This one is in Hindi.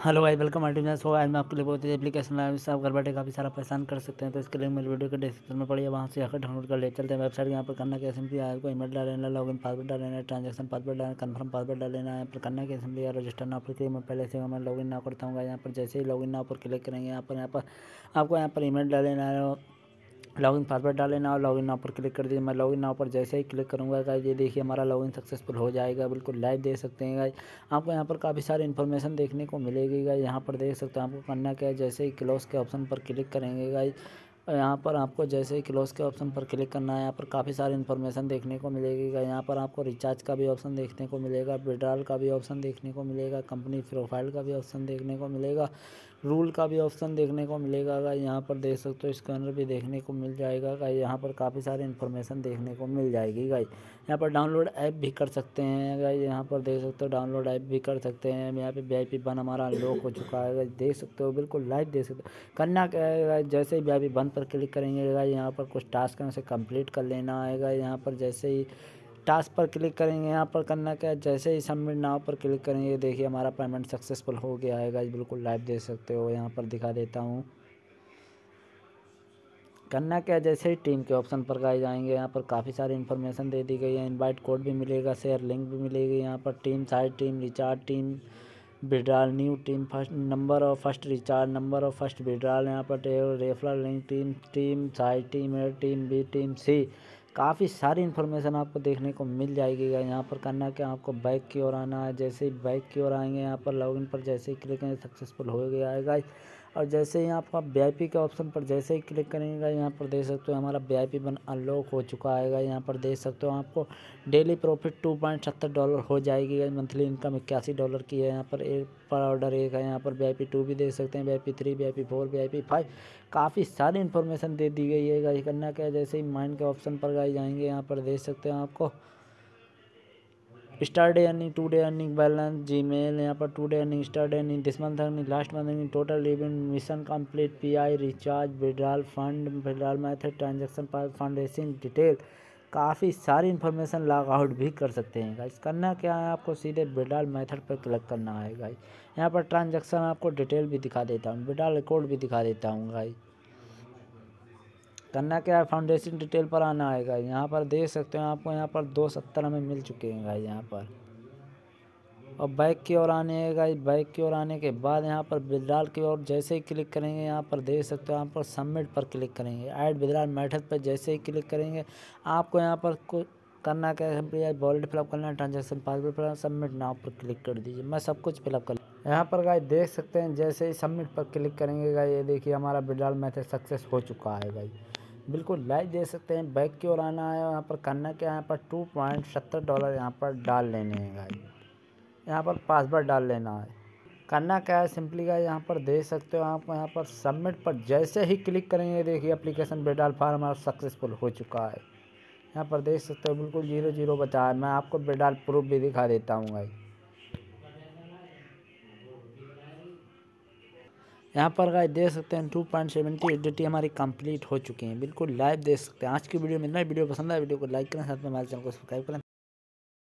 हेलो भाई, वेलकम आर्टिफिशियल। सो आज मैं आपके लिए बहुत ही एप्लीकेशन लाया जिससे आप घर बैठे काफ़ी सारा परेशान कर सकते हैं। तो इसके लिए मेरे वीडियो के डिस्क्रिप्शन में पड़ी है, वहाँ से आकर डाउनलोड कर ले। चलते हैं वेबसाइट। यहाँ पर करना क्या सिंपली आपको ईमेल डालना, लॉगिन पासवर्ड डालना है, ट्रांजैक्शन पासवर्ड डालना, कंफर्म पासवर्ड डालना है। यहाँ पर करना क्या सिंपली रजिस्टर नाउ पर मैं पहले से मैं लॉगिन नाउ करता हूँ। यहाँ पर जैसे ही लॉगिन नाउ पर क्लिक करेंगे, यहाँ पर आपको यहाँ पर ईमेल डालना है, लॉगिन पासवर्ड डालें और लॉगिन नाउ पर क्लिक कर दीजिए। मैं लॉगिन नाउ पर जैसे ही क्लिक करूँगा गाइस, ये देखिए हमारा लॉगिन सक्सेसफुल हो जाएगा। बिल्कुल लाइव देख सकते हैं गाइस। आपको यहाँ पर काफ़ी सारी इन्फॉर्मेशन देखने को मिलेगी गाइस। यहाँ पर देख सकते हैं। आपको करना क्या है, जैसे ही क्लोज के ऑप्शन पर क्लिक करेंगे गाइस, यहाँ पर आपको जैसे ही क्लोज के ऑप्शन पर क्लिक करना है, यहाँ पर काफ़ी सारी इन्फॉर्मेशन देखने को मिलेगी गाइस। यहाँ पर आपको रिचार्ज का भी ऑप्शन देखने को मिलेगा, विड्रॉल का भी ऑप्शन देखने को मिलेगा, कंपनी प्रोफाइल का भी ऑप्शन देखने को मिलेगा, रूल का भी ऑप्शन देखने को मिलेगा गाइस। यहाँ पर देख सकते हो स्कैनर भी देखने को मिल जाएगा गाइस। यहाँ पर काफ़ी सारी इन्फॉर्मेशन देखने को मिल जाएगी गाइस। यहाँ पर डाउनलोड ऐप भी कर सकते हैं गाइस। यहाँ पर देख सकते हो डाउनलोड ऐप भी कर सकते हैं। यहाँ पे VIP वन हमारा अनलॉक हो चुका है गाइस, देख सकते हो। बिल्कुल लाइव देख सकते हो। करना क्या है गाइस, जैसे ही VIP वन पर क्लिक करेंगे गाइस, यहाँ पर कुछ टास्क है उसे कंप्लीट कर लेना आएगा। यहाँ पर जैसे ही टास्क पर क्लिक करेंगे, यहाँ पर करना क्या है, जैसे ही सबमिट नाउ पर क्लिक करेंगे, देखिए हमारा पेमेंट सक्सेसफुल हो गया है गाइस। बिल्कुल लाइव देख सकते हो। यहाँ पर दिखा देता हूँ। करना क्या है, जैसे ही टीम के ऑप्शन पर गाइस आएंगे, यहाँ पर काफ़ी सारी इन्फॉर्मेशन दे दी गई है। इनवाइट कोड भी मिलेगा, शेयर लिंक भी मिलेगी। यहाँ पर team side, team recharge, team withdrawal, new team, first number of first recharge, number of first withdrawal, यहाँ पर referral link, team side, team A, team B, team C, काफ़ी सारी इन्फॉर्मेशन आपको देखने को मिल जाएगी। यहाँ पर करना क्या, आपको बैक की ओर आना है। जैसे ही बैक की ओर आएंगे, यहाँ पर लॉगिन पर जैसे ही क्लिक करेंगे, सक्सेसफुल हो गया है गाइस। और जैसे ही आपका VIP के ऑप्शन पर जैसे ही क्लिक करेंगे, यहाँ पर देख सकते हो हमारा VIP वन अनलॉक हो चुका है। यहाँ पर देख सकते हो आपको डेली प्रॉफिट $2.70 हो जाएगी। मंथली इनकम $81 की है। यहाँ पर एक पर ऑर्डर एक है। यहाँ पर VIP 2 भी देख सकते हैं, VIP 3, VIP 4, VIP 5, काफ़ी सारी इन्फॉर्मेशन दे दी गई है गाइस। करना क्या है, जैसे ही माइंड के ऑप्शन पर गाइस जाएंगे, यहाँ पर देख सकते हैं आपको star day earning, 2 day earning, balance, Gmail, यहाँ पर 2 day earning, star day earning, this month earning, last month earning, total event, mission complete, PI, recharge, withdrawal fund, withdrawal method, transaction pass, foundation detail, काफ़ी सारी इन्फॉर्मेशन लॉग आउट भी कर सकते हैं गाइस। करना क्या है, आपको सीधे विड्रॉल मेथड पर क्लिक करना है गाइस। यहाँ पर ट्रांजेक्शन आपको डिटेल भी दिखा देता हूँ, विड्रॉल रिकॉर्ड भी दिखा देता हूँ गाइस। करना क्या है, फाउंडेशन डिटेल पर आना आएगा। यहाँ पर देख सकते हो आपको यहाँ पर 270 हमें मिल चुके हैं गाइस यहाँ पर। और बैक की ओर आने गाइस, बैक की ओर आने के बाद यहाँ पर विड्रॉल की ओर जैसे ही क्लिक करेंगे, यहाँ पर देख सकते हो यहाँ पर सबमिट पर क्लिक करेंगे। ऐड विड्रॉल मेथड पर जैसे ही क्लिक करेंगे, आपको यहाँ पर करना क्या है, सिंपली वॉलेट फिलअप करना है, transaction password fill up, submit now पर क्लिक कर दीजिए। मैं सब कुछ फिलअप कर यहाँ पर गाइस देख सकते हैं। जैसे ही सबमिट पर क्लिक करेंगे गाइस, ये देखिए हमारा विड्रॉल मेथड सक्सेस हो चुका है गाइस। बिल्कुल लाइव देख सकते हैं। बैक की ओर आना है। यहाँ पर करना क्या है, यहाँ पर $2.70 यहाँ पर डाल लेने हैं गाइस। यहाँ पर पासवर्ड डाल लेना है। करना क्या है, सिंपली का यहाँ पर देख सकते हो आपको यहाँ पर सबमिट पर जैसे ही क्लिक करेंगे, देखिए एप्लीकेशन विड्रॉल फॉर्म हमारा सक्सेसफुल हो चुका है। यहाँ पर देख सकते हो बिल्कुल 0 बचा है। मैं आपको विड्रॉल प्रूफ भी दिखा देता हूँ गाइस। यहाँ पर गाइस देख सकते हैं 2.70 एडिटी हमारी कंप्लीट हो चुकी हैं। बिल्कुल लाइव देख सकते हैं। आज की वीडियो में इतना। वीडियो पसंद है, वीडियो को लाइक करें, साथ में हमारे चैनल को सब्सक्राइब करें।